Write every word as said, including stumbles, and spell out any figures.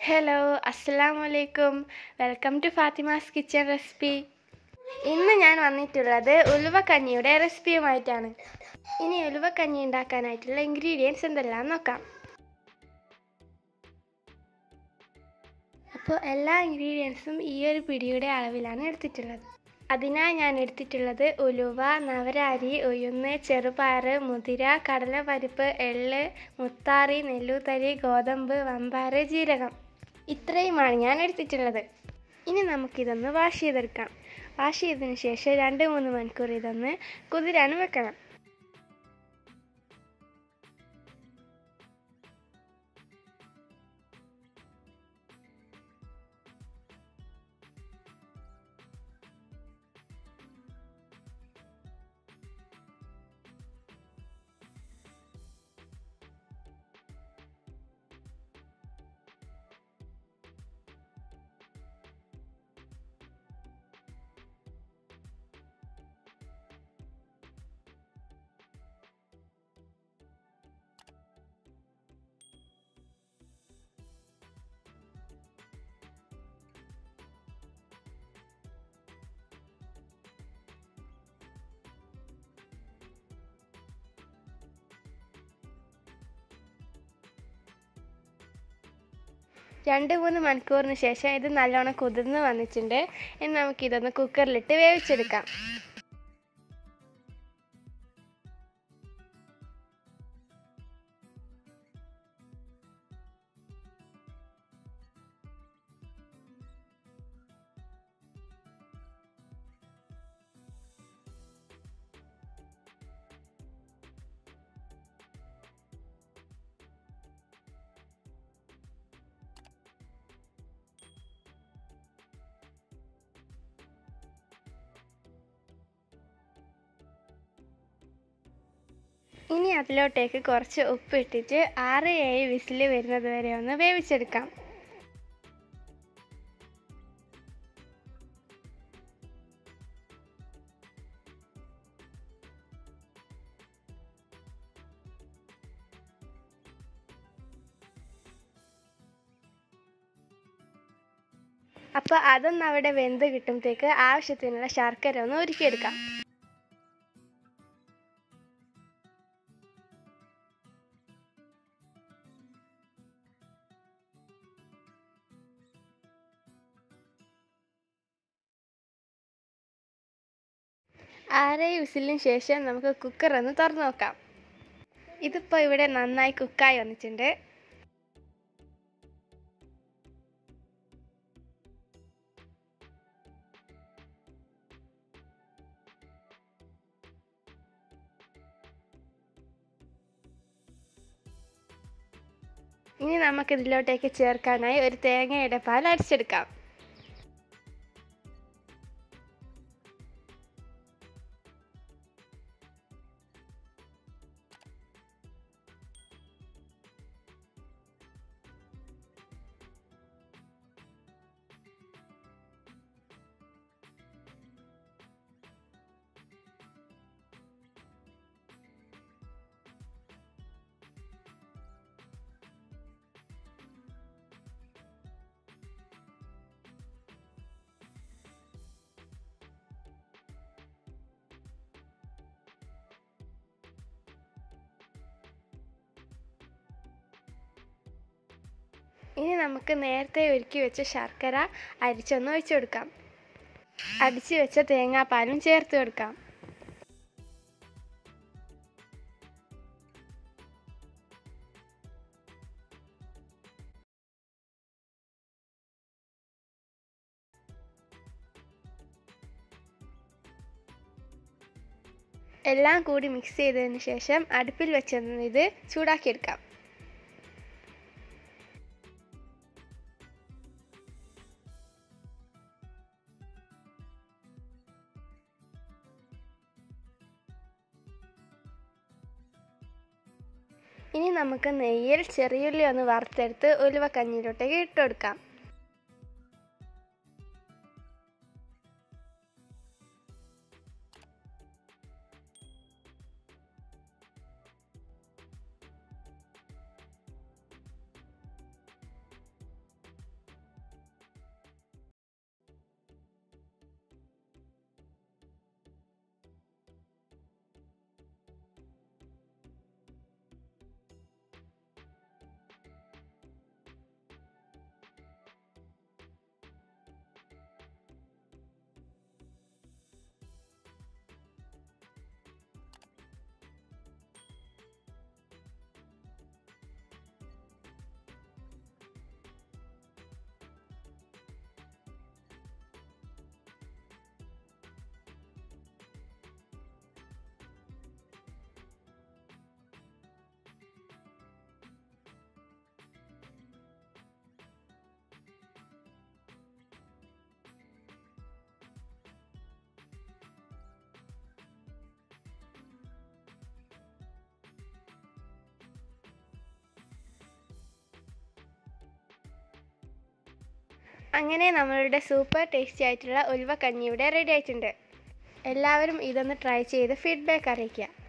Hello അസ്സലാമു അലൈക്കും welcome to Fatima's kitchen recipe. ഇന്ന് ഞാൻ വന്നിട്ടുള്ളത് ഉലുവക്കഞ്ഞിയുടെ റെസിപ്പിയുമായിട്ടാണ്. ഇനി ഉലുവക്കഞ്ഞി ഉണ്ടാക്കാനായിട്ടുള്ള ഇൻഗ്രീഡിയൻസ് എന്തെല്ലാം നോക്കാം. അപ്പോൾ എല്ലാ ഇൻഗ്രീഡിയൻസും ഈ ഒരു പിടിയുടെ അളവിലാണ് എടുത്തിട്ടുള്ളത്. അതിനായി ഞാൻ എടുത്തിട്ടുള്ളത് ഉലുവ, നവരരി, ഉഴുന്ന്, ചെറുപയർ, മുതിര, കടലപ്പരിപ്പ്, എള്ള്, മുത്താറി, നെല്ലുത്തരി, ഗോതമ്പ്, വമ്പാറ്, ജീരകം. ഇത്രയുമാണ് ഞാൻ എടുത്തിട്ടുള്ളത്. ഇനി നമുക്കിതൊന്ന് വാഷ് ചെയ്തെടുക്കാം. വാഷ് ചെയ്തതിന് ശേഷം രണ്ട് മൂന്ന് മണിക്കൂർ ഇതൊന്ന് കുതിരാനും വെക്കണം. രണ്ട് മൂന്ന് മണിക്കൂറിന് ശേഷം ഇത് നല്ലോണം കുതിർന്ന് വന്നിട്ടുണ്ട്. ഇനി നമുക്കിതൊന്ന് കുക്കറിലിട്ട് വേവിച്ചെടുക്കാം. ഇനി അതിലോട്ടേക്ക് കുറച്ച് ഉപ്പ് ഇട്ടിട്ട് ആറ് ഏഴ് വിസിൽ വരുന്നത് വരെ ഒന്ന് വേവിച്ചെടുക്കാം. അപ്പോൾ അതൊന്ന് അവിടെ വെന്ത് കിട്ടുമ്പോഴത്തേക്ക് ആവശ്യത്തിനുള്ള ശർക്കര ഒന്ന് ഉരുക്കിയെടുക്കാം. ആറ് വിസിലിന് ശേഷം നമുക്ക് കുക്കർ ഒന്ന് തുറന്ന് നോക്കാം. ഇതിപ്പോൾ ഇവിടെ നന്നായി കുക്കായി വന്നിട്ടുണ്ട്. ഇനി നമുക്കിതിലോട്ടേക്ക് ചേർക്കാനായി ഒരു തേങ്ങയുടെ പാൽ അടിച്ചെടുക്കാം. ഇനി നമുക്ക് നേരത്തെ ഒരുക്കി വെച്ച ശർക്കര അരിച്ചൊന്ന് ഒഴിച്ചു കൊടുക്കാം. അടിച്ചു വെച്ച തേങ്ങാപ്പാലും ചേർത്ത് കൊടുക്കാം. എല്ലാം കൂടി മിക്സ് ചെയ്തതിന് ശേഷം അടുപ്പിൽ വെച്ചൊന്ന് ഇത് ചൂടാക്കിയെടുക്കാം. ഇനി നമുക്ക് നെയ്യിൽ ചെറിയുള്ളി ഒന്ന് വറുത്തെടുത്ത് ഉലുവക്കഞ്ഞിയിലോട്ടേക്ക് ഇട്ട് കൊടുക്കാം. അങ്ങനെ നമ്മളുടെ സൂപ്പർ ടേസ്റ്റി ആയിട്ടുള്ള ഉലുവ കഞ്ഞി ഇവിടെ റെഡി ആയിട്ടുണ്ട്. എല്ലാവരും ഇതൊന്ന് ട്രൈ ചെയ്ത് ഫീഡ്ബാക്ക് അറിയിക്കുക.